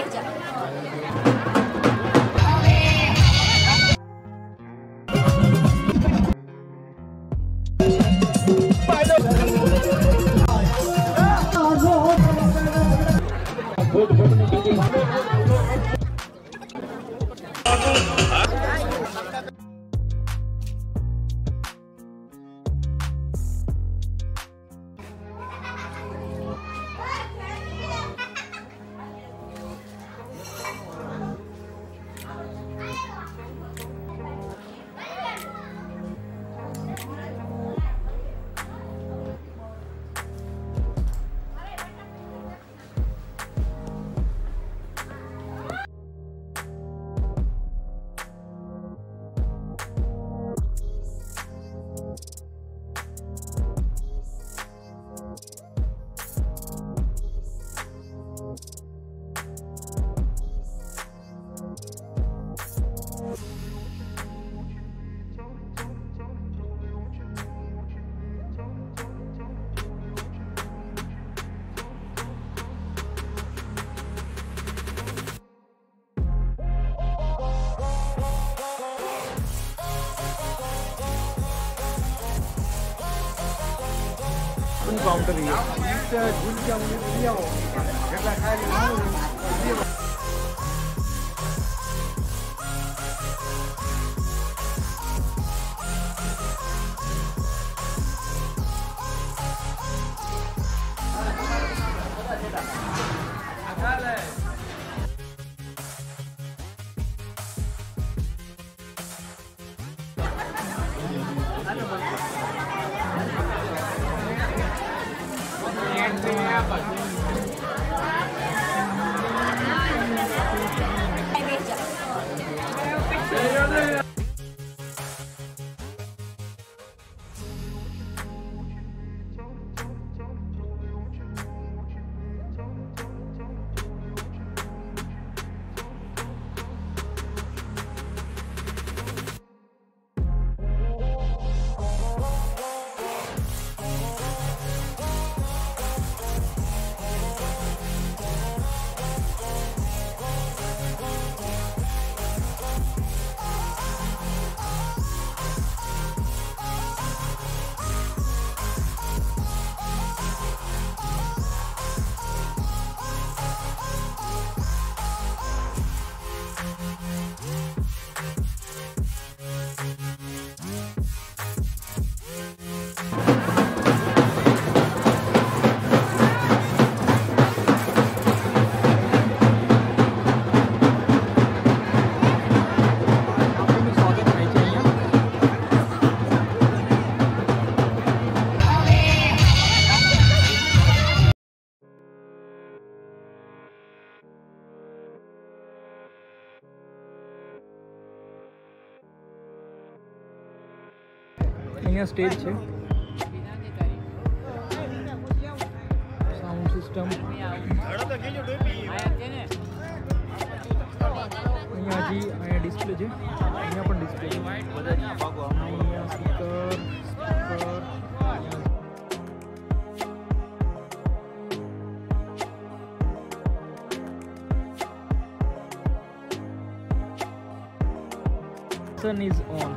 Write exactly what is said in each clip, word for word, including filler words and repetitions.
Counter है અહીંયા stage છે, સાઉન્ડ સિસ્ટમ અહીંયા હજી અહીંયા ડિસ્પ્લે છે, અહીંયા પણ ડિસ્પ્લે છે, અહીંયા speaker speaker sun is on.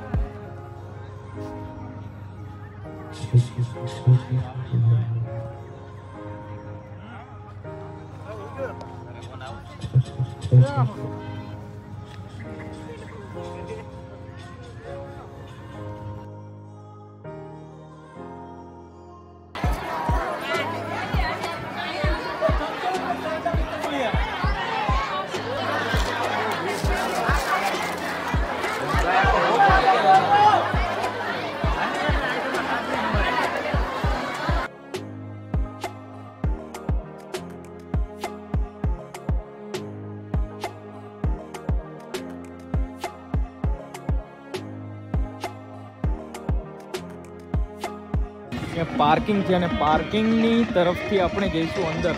Parking है, पार्किंग तरफ थी अपने जईशू अंदर।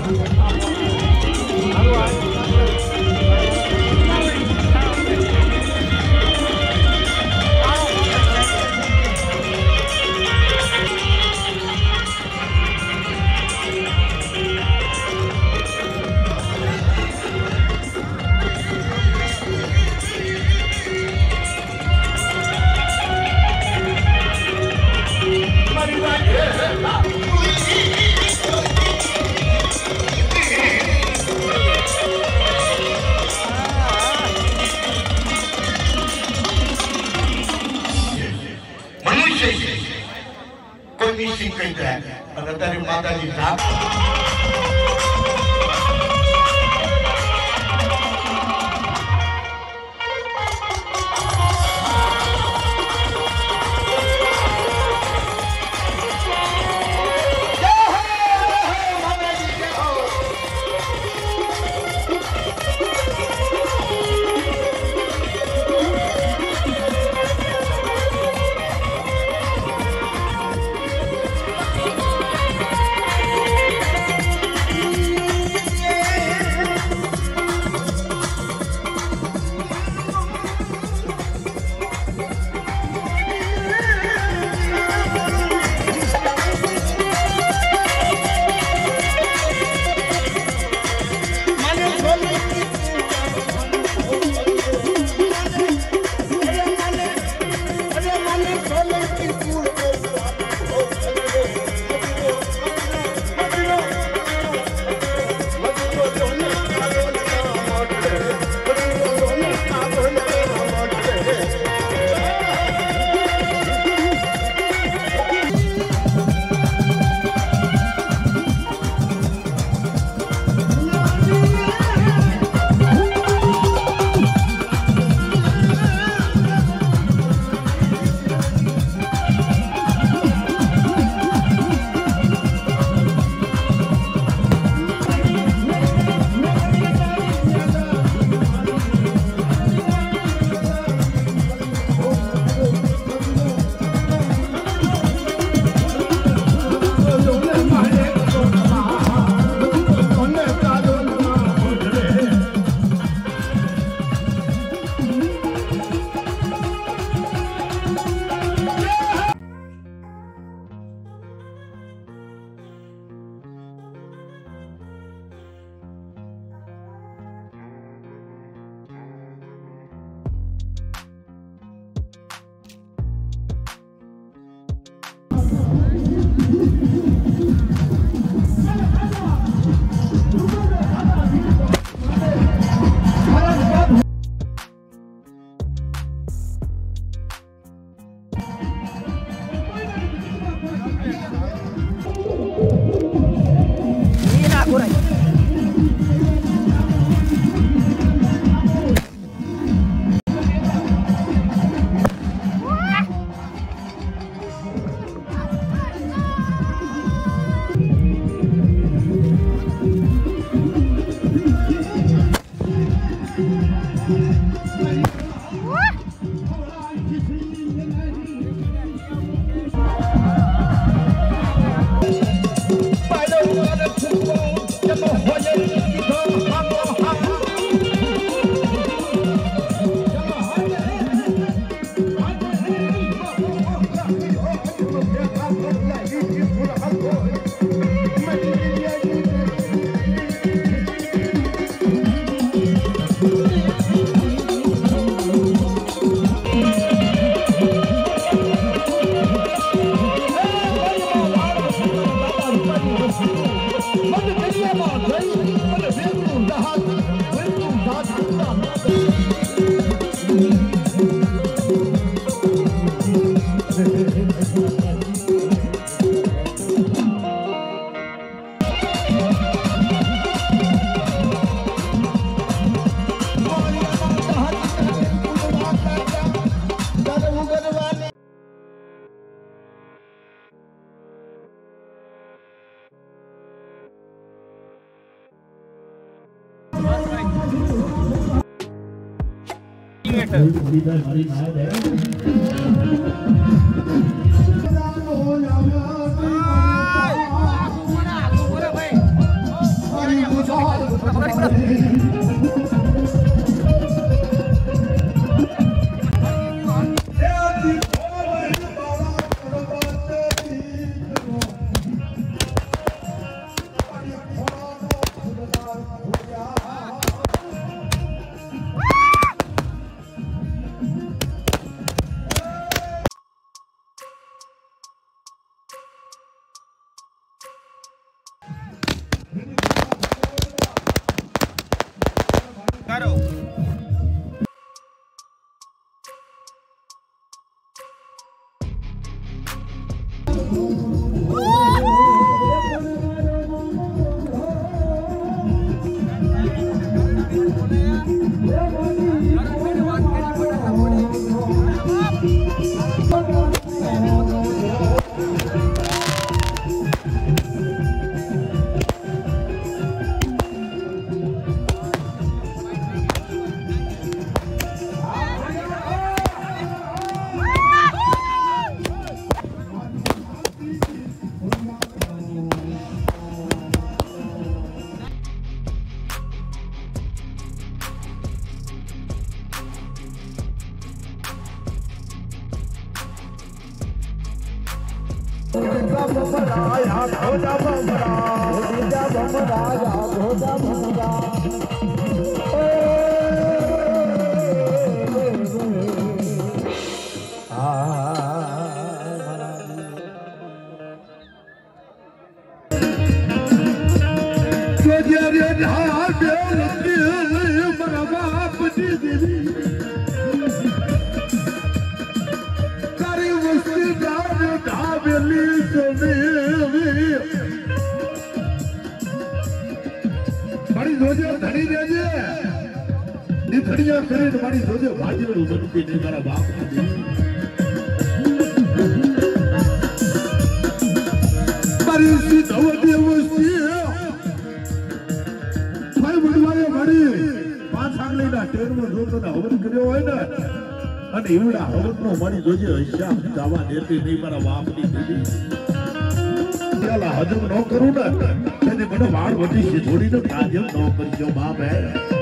कोई मिसिंग कहता है अगर तेरी माता जी था હજમ ન કરું ને તેને મને વાળ વધી છે થોડી ને કાજમ ન કરજો બાપ હે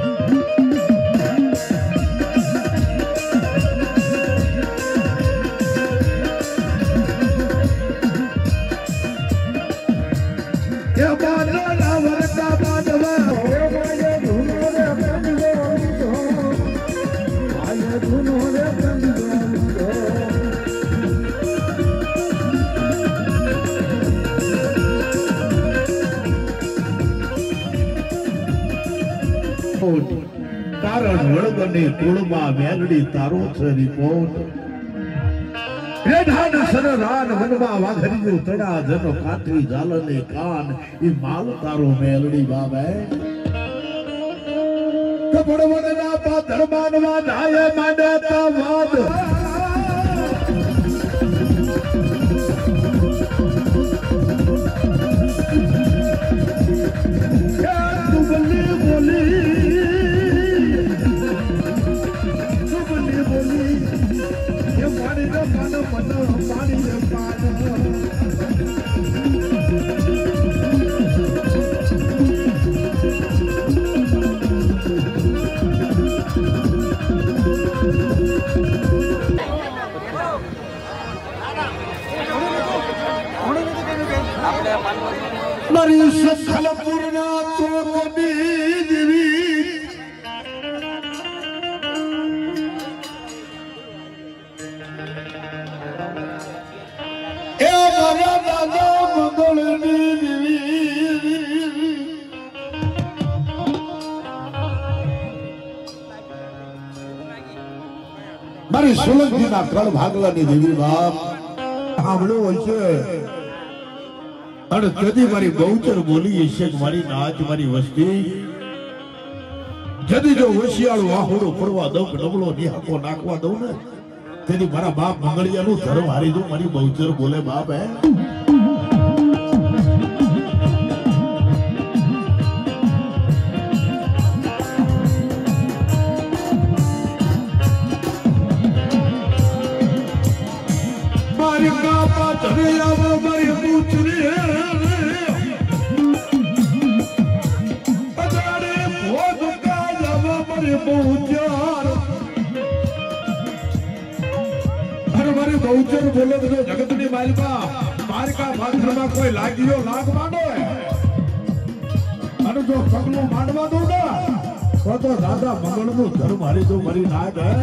એ બાદલા ના વરતા બાદવા હો માય ધૂનો રે બંધો માય ધૂનો રે બંધો કારણ વળગને કુળમાં મેલડી તારો છે રિપોર્ટ રેઢાન સરરાન વનમાં વાઘરીયું તડા જનો કાઠી ઝાલને કાન ઈ માલ તારો મેલડી બાબે કપડ વડના પાથર માનવા નાય માંડતા વાદ મારી સખલ પૂર્ણા તો કદી જીવી એ મારા દાદા મંગળની જીવી મારી સોલંકીના કળ ભાગલાની દેવી બાપ સાંભળ્યું હોય છે અને તેથી મારી બહુચર બોલી છે કે મારી નાચ મારી વસ્તી જદી જો હોશિયાળું વાહુડું પડવા દઉં કે ડબલો નિહાકો નાખવા દઉં ને તેથી મારા બાપ મંગળિયાનું ધર્મ હારી દઉં મારી બહુચર બોલે બાપ હે મારી કાપા ધરે આવો મારી પૂછરી બહુચર બોલે તો જગતની માલમાં મારકા ભાખરમાં કોઈ લાગ્યો લાગ માંડો અને જો પગલું માંડવા દઉં ને તો તો દાદા મંગળનું ધર્મ હારી દઉં મારી નાગ હે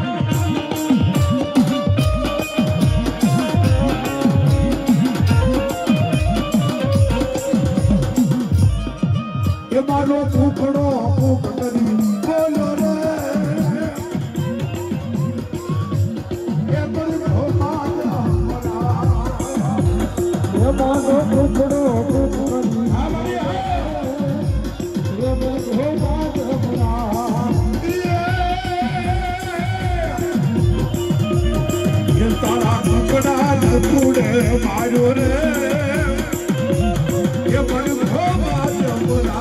એ મારો ભૂખડો ભૂખ કરી બોલો રે टुकड़ो टुकड़ी ये मुझे बात बना ये तारा टुकड़ा टुकड़े मारो रे ये मन को बात बना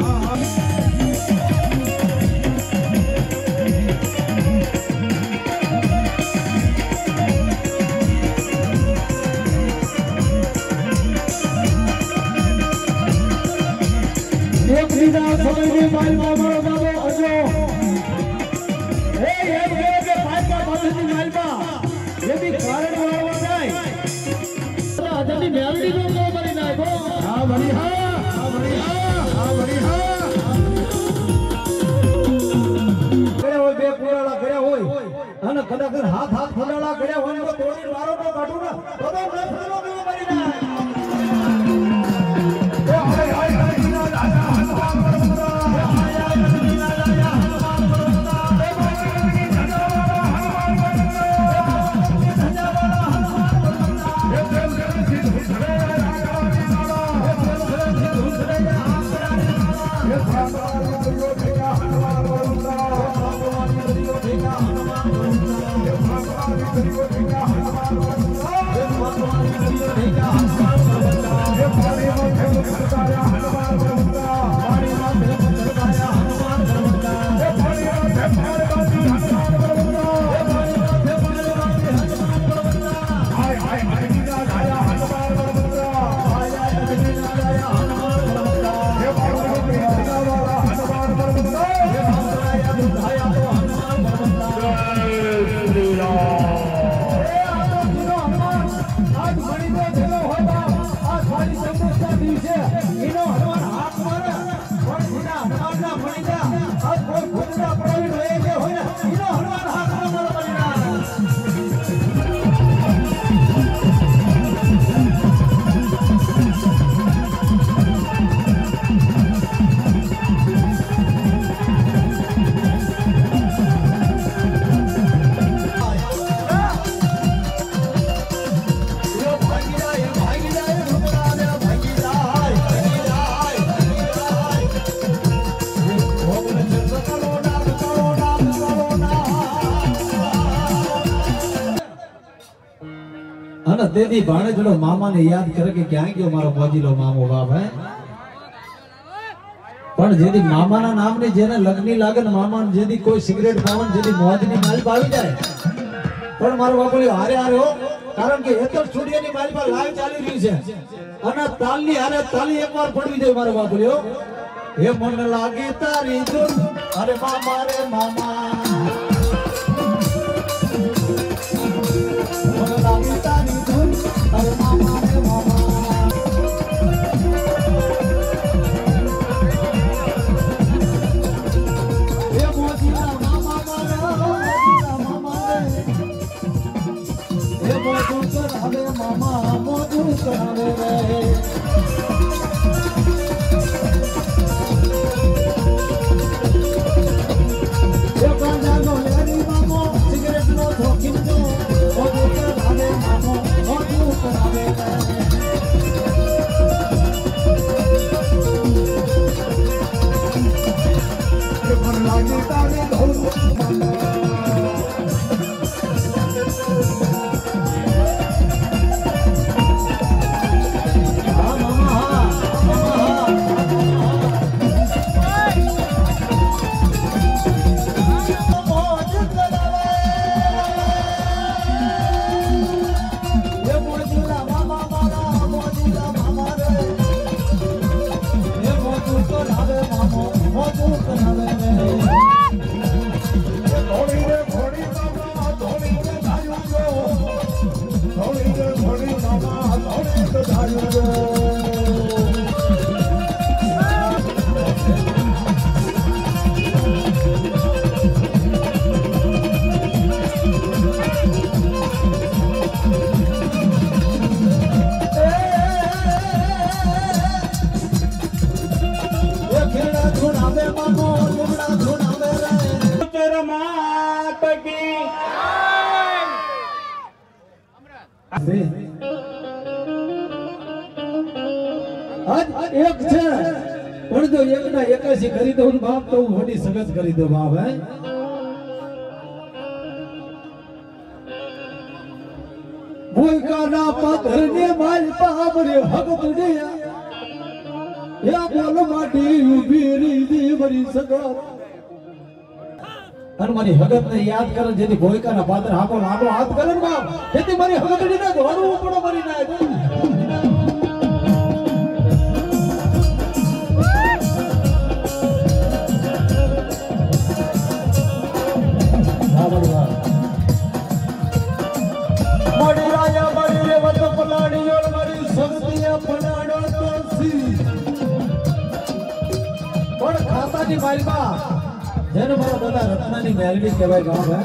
एक दिन समय में माल मामलो बाबो अजो ए ये ये के पाइपा बांधनी मालबा ये भी कारण वाળવા જાય તો આદમી મેલડી નો કો મરી નાખો हां बढ़िया हां बढ़िया हां बढ़िया કરે હોય બે પુરાળા કરે હોય અને કદાચ હાથ હાથ ફડાળા કરે હોય તો તોડી મારો તો કાઢું ના તો તો નફરો કો મરી નાખ એ હાય હાય હાય ના રાજા હનુમાન પરમરા देदी भाणे जड़ो मामा ने याद करे के क्या गयो मारो मोजीलो मामो बाप है पण जेदी मामा ना नाम ने जेने लगनी लागन मामा ने जेदी कोई सिगरेट पावन जेदी मोजनी माल पावी जाए पण मारो बापोलियो हारे हारे हो कारण के एतर स्टूडियो ની મારી પર લાઈવ ચાલી રહી છે અને તાલની હારે તાલી એકવાર પડવી જોઈએ મારો બાપુલિયો હે મન લાગે તારી ધૂન અરે મામા રે મામા મન લાગે તારી ધૂન અરે મામા રે મામા હે મોજીલા મામા મારા મોજીલા મામા રે હે મોજુ કરાવે મામા મોજુ કરાવે રે ના એકાશી કરી દઉં ને બાપ તો હું મોટી સગત કરી દઉં બાપ હે ભૂલકાના પાથરને માલ પાવરે હગત ગયા યા બોલ માટી ઊભી રહી દેવરી સગત અને મારી હગત ને યાદ કરે જેથી ભૂલકાના પાત્ર હાકો આપણો હાથ કરે ને બાપ જેથી મારી હગત ને દોડવું પડો મારી ના જેને મારા દાદા રત્નાની મેલડી કહેવાય ગામ હે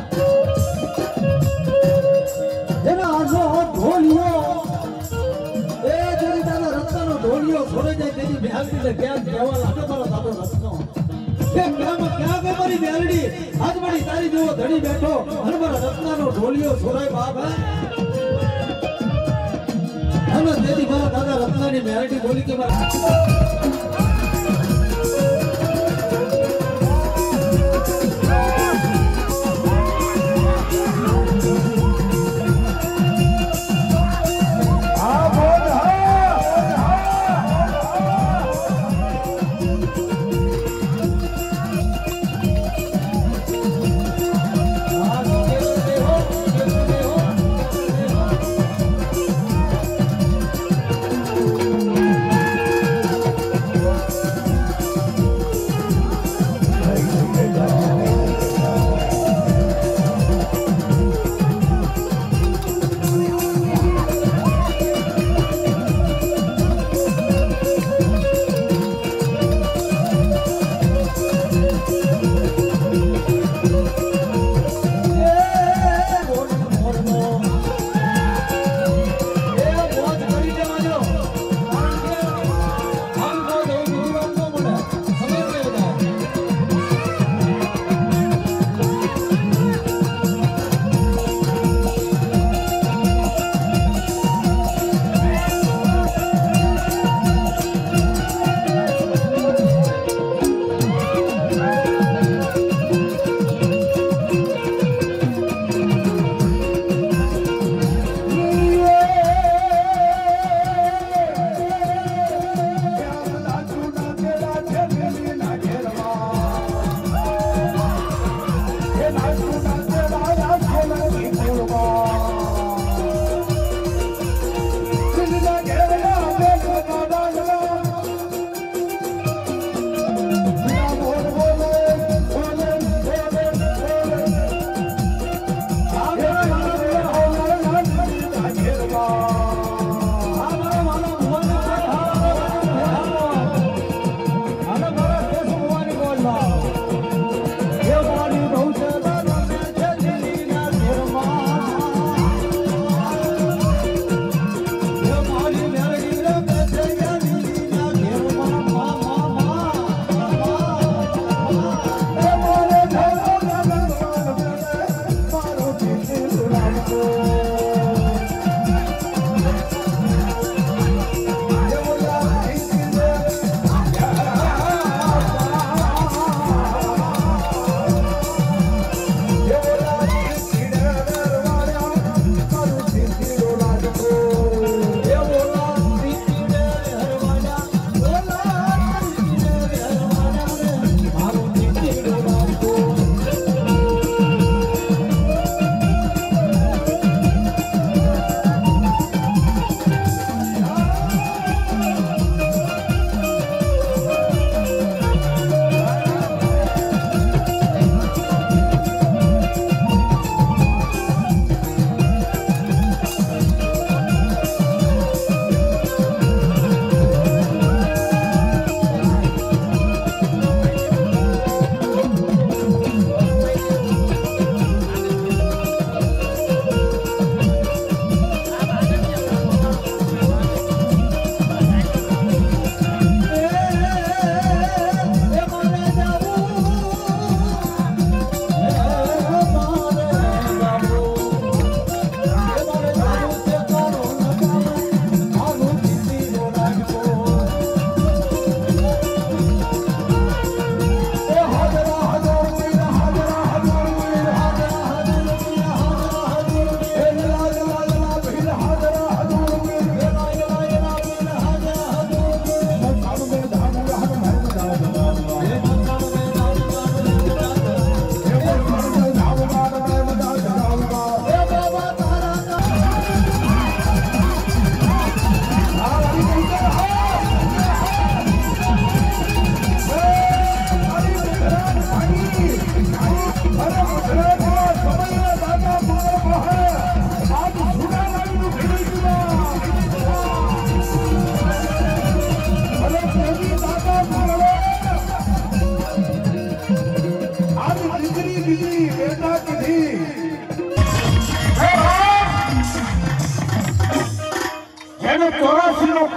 જેના આનો ઢોલિયો એ જેની દાદા રત્નાનો ઢોલિયો છોડે જાય તેની મેલડી ને કેમ કહેવા લાગે મારો દાદો રત્નો કે કેમ ક્યાં ગઈ મારી મેલડી આજ મારી તારી જેવો ધડી બેઠો અને મારા રત્નાનો ઢોલિયો છોડાય બાપ હે અને તેથી મારા દાદા રત્નાની મેલડી બોલી કે મારા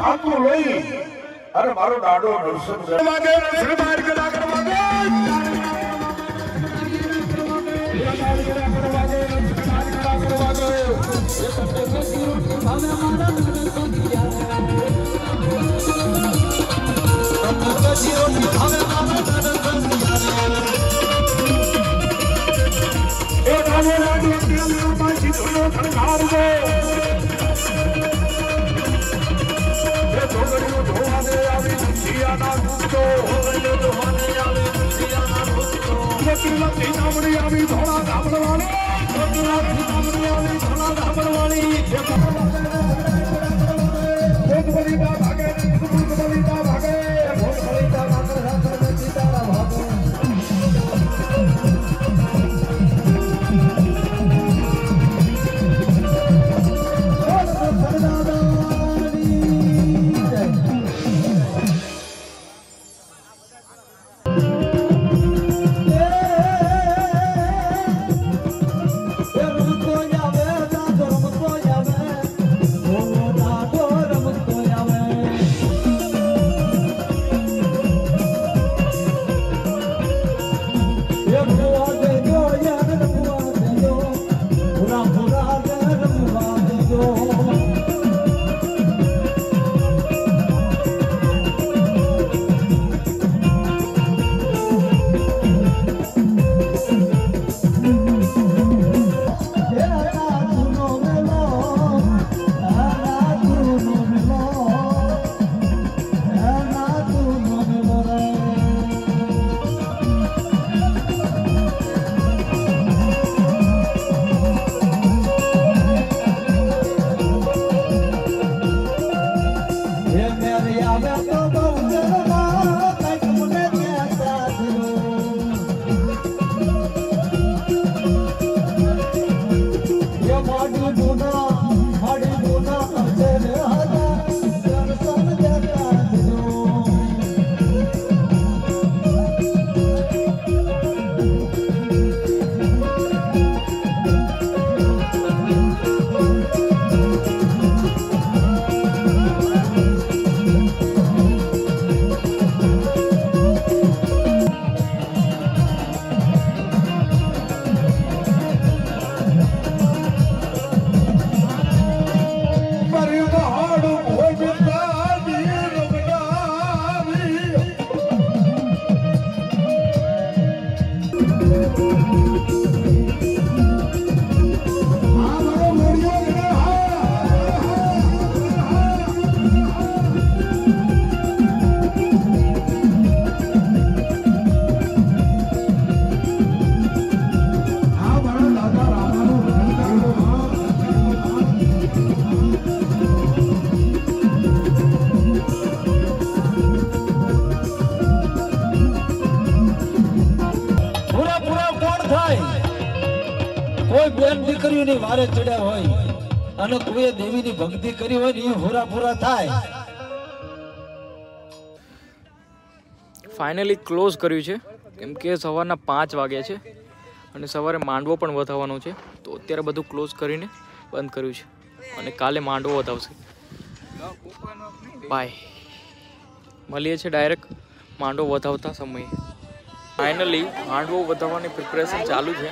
ખાતું લઈ અને મારો દાડો નરસમ વાગે નરસમ માર કે લાગર વાગે દીકરીઓની વારે ચડ્યા હોય અને કોઈ દેવીની ભક્તિ કરી હોય ને એ પૂરા પૂરા થાય. ફાઇનલી ક્લોઝ કર્યું છે કેમ કે સવારના પાંચ વાગ્યા છે અને સવારે માંડવો પણ વધાવવાનો છે, તો અત્યારે બધું ક્લોઝ કરીને બંધ કર્યું છે અને કાલે માંડવો વધાવશે. બાય, મળીએ છીએ ડાયરેક્ટ માંડવો વધાવતા સમયે. ફાઇનલી માંડવો વધાવવાની પ્રિપરેશન ચાલુ છે.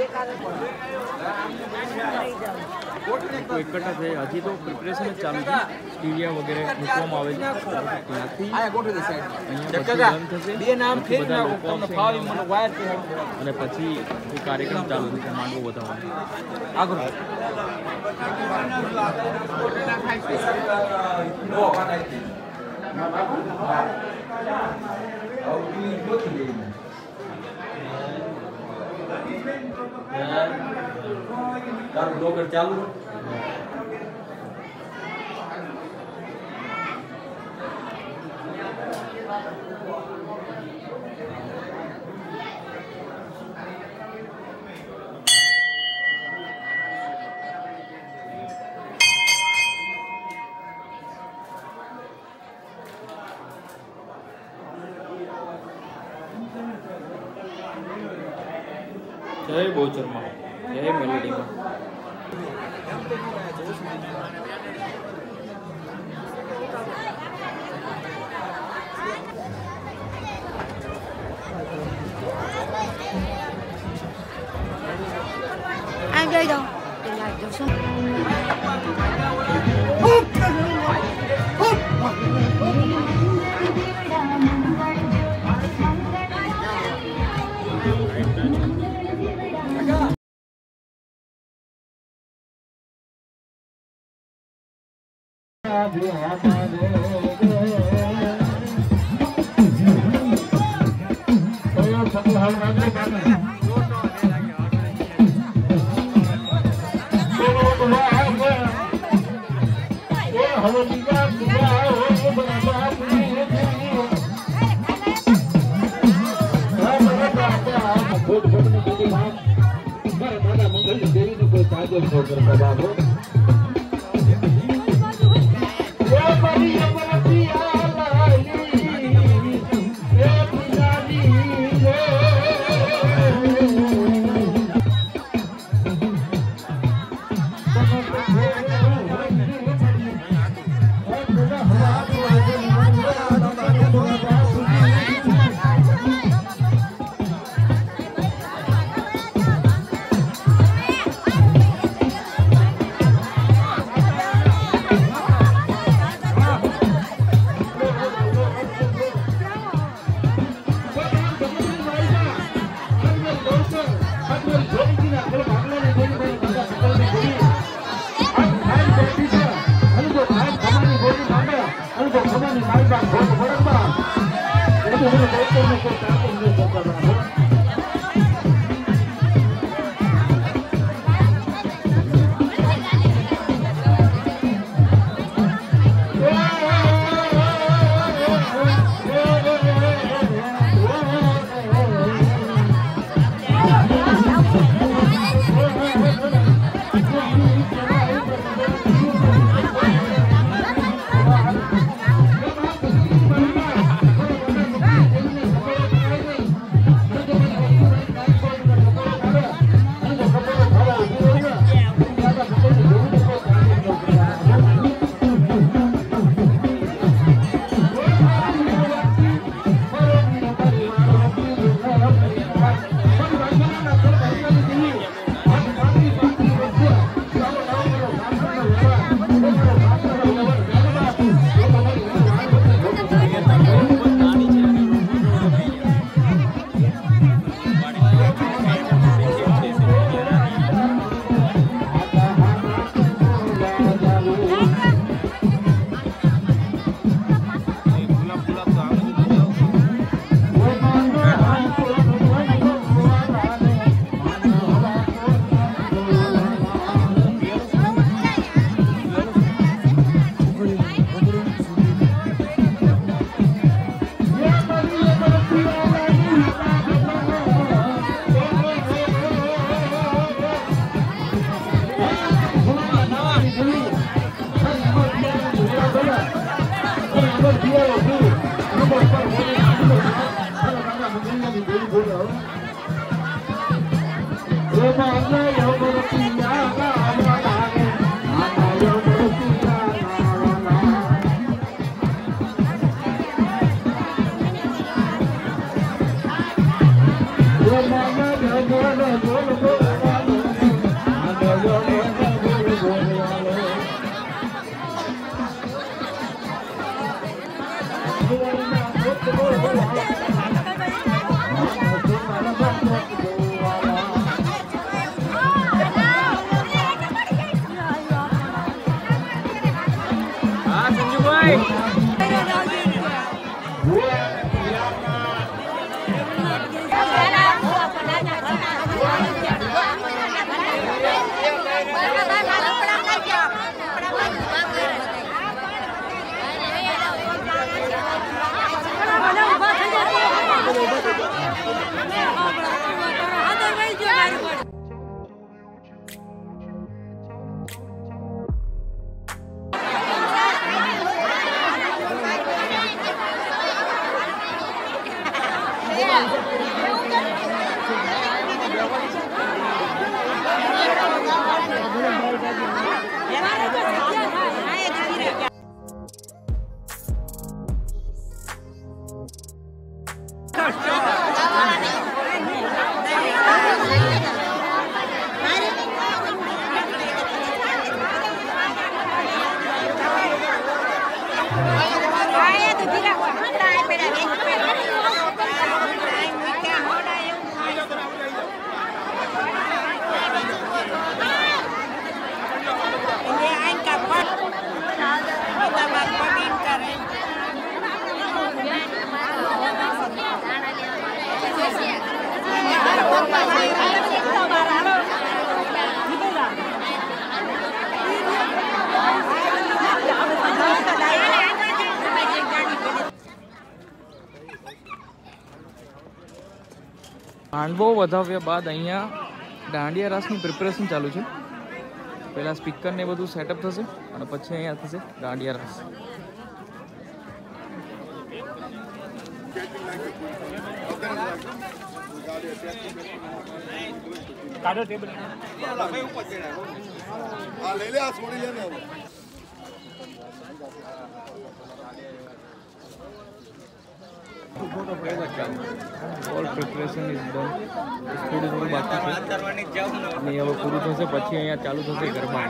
અહીંયા એકઠા થઈ હજી તો પ્રિપરેશન જ ચાલુ છે. સ્ટીરિયા વગેરે મૂકવામાં આવે છે. ત્યાંથી અહીંયા બધું બંધ થશે, બધા લોકો આવશે અને પછી એ કાર્યક્રમ ચાલુ થશે માંડવો વધાવવાનો. આગળ તારું બ્લોગર ચાલુ જય બોચરમાં, જય મેલોડીમાં. Anh đây đâu? Để lại được không? Handvo વધાવ્યા બાદ અહીંયા દાંડિયા રાસની પ્રિપેરેશન ચાલુ છે. પહેલાં સ્પીકર ને બધું સેટઅપ થશે અને પછી અહીંયા થશે દાંડિયા રાસ. કાઢો ટેબલ આ લઈ લે આ છોડી લે ને હવે ઓલ પ્રિપરેશન ઇઝ ડન. થોડું થોડું બાકી છે અને હવે પૂરું થશે પછી અહીંયા ચાલુ થશે ગરબા.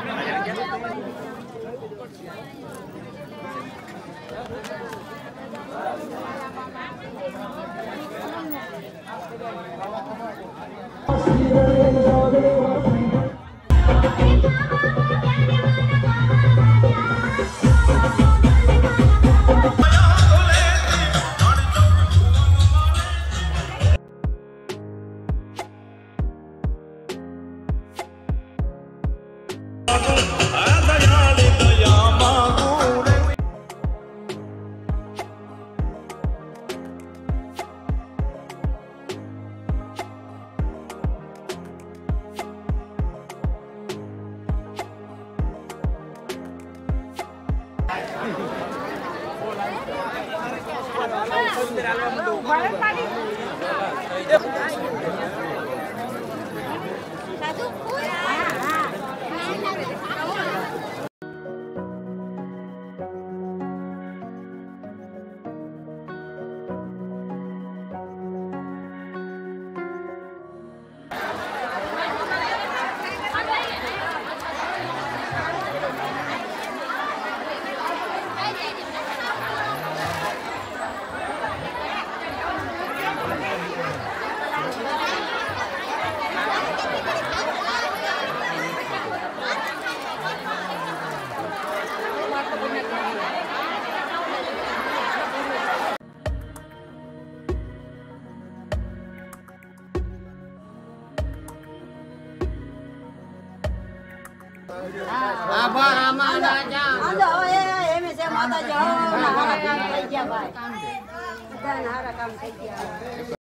આભાર અમારા જા આંદો એ એમ છે માતા જાઓ હારા કામ થઈ ગયા ભાઈ બધાને હારા કામ થઈ ગયા.